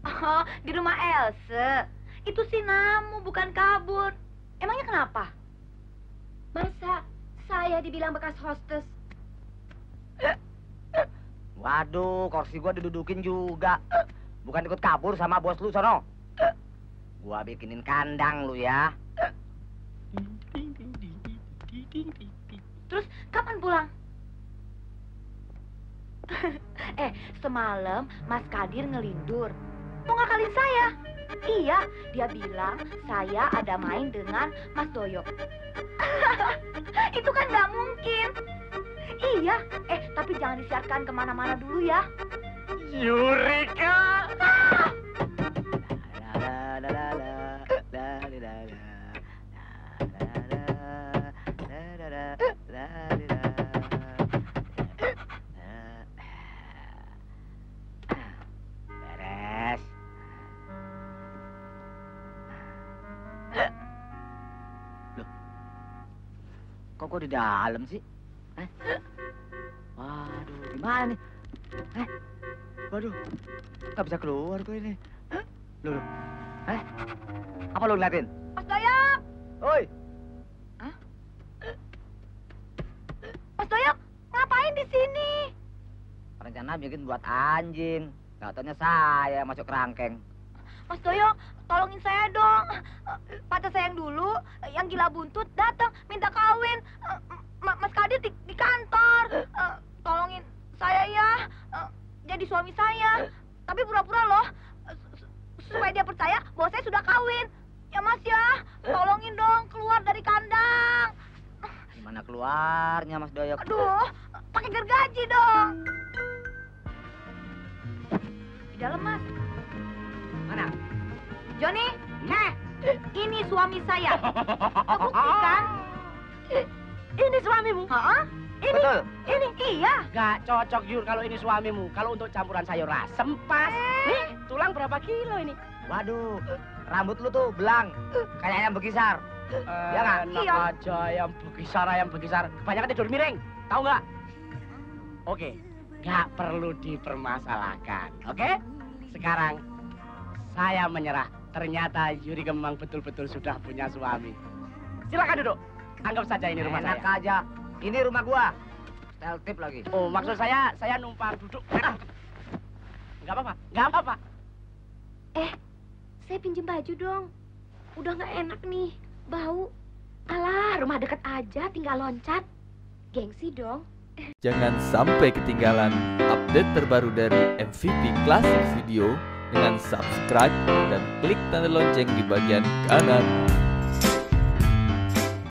Oh, di rumah Else. Itu si Namu, bukan kabur. Emangnya kenapa? Masa saya dibilang bekas hostess? Waduh, kursi gua didudukin juga. Bukan ikut kabur sama bos lu sono. Gua bikinin kandang lu ya. Terus kapan pulang? Semalam Mas Kadir ngelindur. Mau ngakalin saya. Iya, dia bilang saya ada main dengan Mas Doyo. Itu kan nggak mungkin. Iya, tapi jangan disiarkan kemana-mana dulu ya. Yurika. Beres. Loh, kok gua di dalam sih? Waduh, gimana nih? Waduh, nggak bisa keluar kok ini. Loh, apa lo ngeliatin? Mas Doyok! Oi, Mas Doyok, ngapain di sini? rencana bikin buat anjing. Katanya saya masuk kerangkeng. Mas Doyok, tolongin saya dong. Pacar saya yang dulu, yang gila buntut, datang minta kawin. Mas Kadir di kantor. Tolongin saya ya, jadi suami saya. Tapi pura-pura loh, supaya dia percaya bahwa saya sudah kawin. Ya Mas ya, tolongin dong keluar dari kandang. Gimana keluarnya, Mas Doyok? Aduh, pakai gergaji dong. Di dalam, Mas. Mana? Joni, ini suami saya. Terbukti kan? Ini suamimu? Hah? Ini, Betul. ini, iya. Gak cocok, Yur, kalau ini suamimu. Kalau untuk campuran sayur asem pas. Nih, tulang berapa kilo ini? Waduh, rambut lu tuh belang, kayak ayam bekisar. Ya nggak? Enak Iya. aja ayam bekisar. Kebanyakan tidur miring, tahu nggak? Oke, nggak perlu dipermasalahkan. Oke? Sekarang saya menyerah. Ternyata Yuri Kemang betul-betul sudah punya suami. Silakan duduk. Anggap saja ini rumah Enak saya. aja. Ini rumah gua. Style tip lagi. Oh, maksud saya numpang duduk. Nggak apa-apa, nggak apa-apa. Saya pinjem baju dong. Udah nggak enak nih, bau. Alah, rumah deket aja, tinggal loncat. Gengsi dong. Jangan sampai ketinggalan update terbaru dari MVP Classic Video dengan subscribe dan klik tanda lonceng di bagian kanan.